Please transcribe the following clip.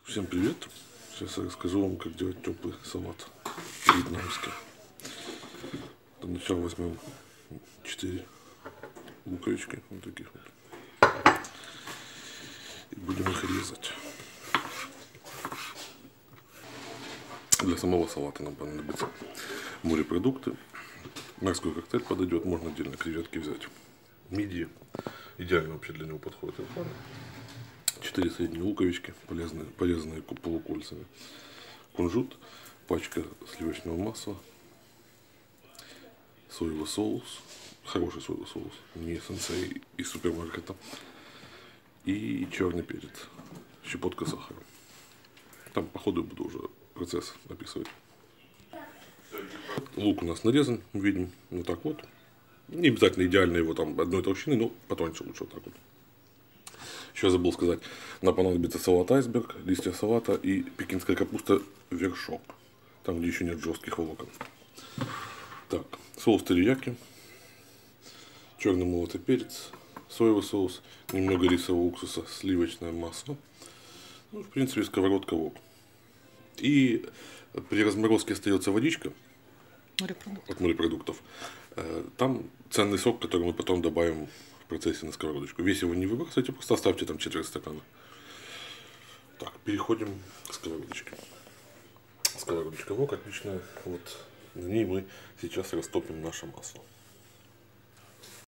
Всем привет! Сейчас я расскажу вам, как делать теплый салат вьетнамский. Для начала возьмем 4 луковички, вот таких вот, и будем их резать. Для самого салата нам понадобятся морепродукты. Морской коктейль подойдет, можно отдельно креветки взять. Мидии идеально вообще для него подходит. 4 средние луковички, порезанные полукольцами. Кунжут, пачка сливочного масла, соевый соус, хороший соевый соус, не сенсей из супермаркета, и черный перец, щепотка сахара. Там по ходу буду уже процесс описывать. Лук у нас нарезан, видим, вот так вот. Не обязательно идеально его там одной толщины, но потоньше лучше вот так вот. Еще забыл сказать, нам понадобится салат айсберг, листья салата и пекинская капуста вершок, там где еще нет жестких волокон. Так, соус терияки, черный молотый перец, соевый соус, немного рисового уксуса, сливочное масло, ну, в принципе, сковородка вок. И при разморозке остается водичка от морепродуктов. Там ценный сок, который мы потом добавим в процессе на сковородочку. Весь его не выбрасывайте, просто оставьте там четверть стакана. Так, переходим к сковородочке. Сковородочка вок отличная. Вот на ней мы сейчас растопим наше масло.